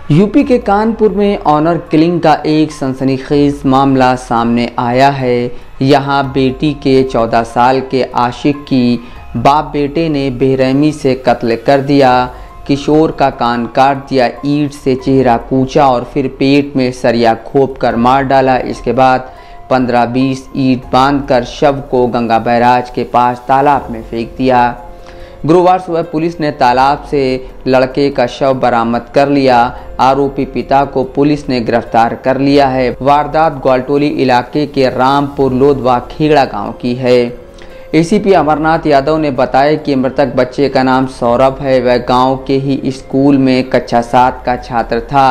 UP के कानपुर में honour killing का एक सनसनीखेज मामला सामने आया है। यहां बेटी के 14 साल के आशिक की बाप बेटे ने बेरहमी से कत्ल कर दिया। किशोर का कान काट दिया, ईंट से चेहरा कूचा और फिर पेट में सरिया घोंप कर मार डाला। इसके बाद 15-20 ईंट बांधकर शव को गंगा बैराज के पास तालाब में फेंक दिया। गुरुवार सुबह पुलिस ने तालाब से लड़के का शव बरामद कर लिया। आरोपी पिता को पुलिस ने गिरफ्तार कर लिया है। वारदात ग्वालटोली इलाके के रामपुर लोधवा खेड़ा गांव की है। एसीपी अमरनाथ यादव ने बताया कि मृतक बच्चे का नाम सौरभ है। वह गांव के ही स्कूल में कक्षा 7 का छात्र था।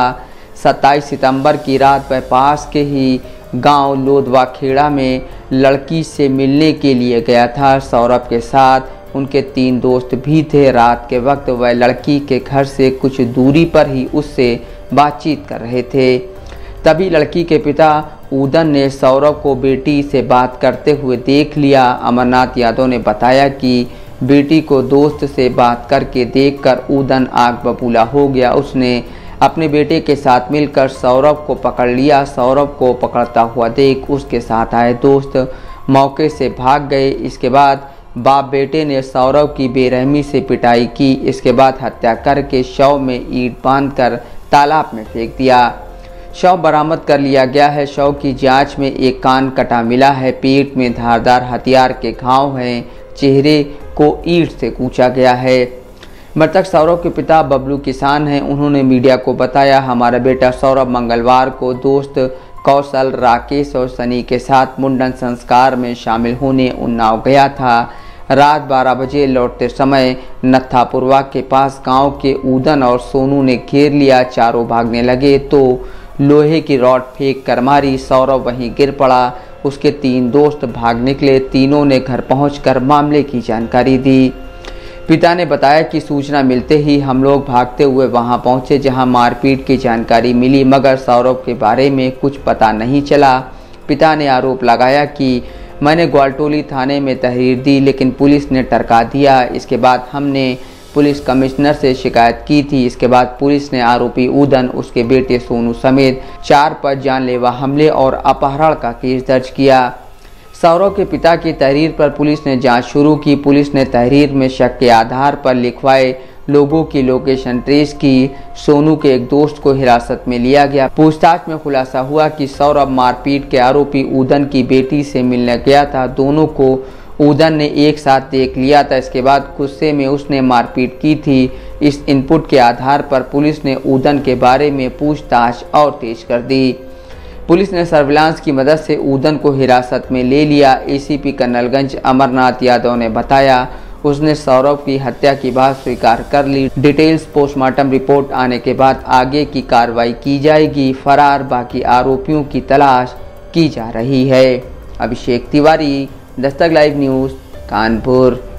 27 सितंबर की रात वह पास के ही गांव लोधवा खेड़ा में लड़की से मिलने के लिए गया था। सौरभ के साथ उनके 3 दोस्त भी थे। रात के वक्त वह लड़की के घर से कुछ दूरी पर ही उससे बातचीत कर रहे थे। तभी लड़की के पिता उदन ने सौरभ को बेटी से बात करते हुए देख लिया। अमरनाथ यादव ने बताया कि बेटी को दोस्त से बात करके देखकर उदन आग बबूला हो गया। उसने अपने बेटे के साथ मिलकर सौरभ को पकड़ लिया। सौरभ को पकड़ता हुआ देख उसके साथ आए दोस्त मौके से भाग गए। इसके बाद बाप बेटे ने सौरभ की बेरहमी से पिटाई की। इसके बाद हत्या करके शव में ईंट बांधकर तालाब में फेंक दिया। शव बरामद कर लिया गया है। शव की जांच में एक कान कटा मिला है। पेट में धारदार हथियार के घाव हैं। चेहरे को ईंट से कूचा गया है। मृतक सौरभ के पिता बबलू किसान हैं। उन्होंने मीडिया को बताया, हमारा बेटा सौरभ मंगलवार को दोस्त कौशल, राकेश और सनी के साथ मुंडन संस्कार में शामिल होने उन्नाव गया था। रात 12 बजे लौटते समय नत्थापुरवा के पास गांव के उदन और सोनू ने घेर लिया। चारों भागने लगे तो लोहे की रॉड फेंक कर मारी। सौरभ वहीं गिर पड़ा। उसके 3 दोस्त भाग निकले। तीनों ने घर पहुंचकर मामले की जानकारी दी। पिता ने बताया कि सूचना मिलते ही हम लोग भागते हुए वहां पहुंचे जहां मारपीट की जानकारी मिली, मगर सौरभ के बारे में कुछ पता नहीं चला। पिता ने आरोप लगाया कि मैंने ग्वालटोली थाने में तहरीर दी, लेकिन पुलिस ने टरका दिया। इसके बाद हमने पुलिस कमिश्नर से शिकायत की थी। इसके बाद पुलिस ने आरोपी उदन, उसके बेटे सोनू समेत 4 पर जानलेवा हमले और अपहरण का केस दर्ज किया। सौरभ के पिता की तहरीर पर पुलिस ने जांच शुरू की। पुलिस ने तहरीर में शक के आधार पर लिखवाए लोगों की लोकेशन ट्रेस की। सोनू के एक दोस्त को हिरासत में लिया गया। पूछताछ में खुलासा हुआ कि सौरभ मारपीट के आरोपी उदन की बेटी से मिलने गया था। दोनों को उदन ने एक साथ देख लिया था। इसके बाद गुस्से में उसने मारपीट की थी। इस इनपुट के आधार पर पुलिस ने उदन के बारे में पूछताछ और तेज कर दी। पुलिस ने सर्विलांस की मदद से उदन को हिरासत में ले लिया। एसीपी कर्नलगंज अमरनाथ यादव ने बताया, उसने सौरभ की हत्या की बात स्वीकार कर ली। डिटेल्स पोस्टमार्टम रिपोर्ट आने के बाद आगे की कार्रवाई की जाएगी। फरार बाकी आरोपियों की तलाश की जा रही है। Abhishek Tiwari, Dastak live news, Kanpur.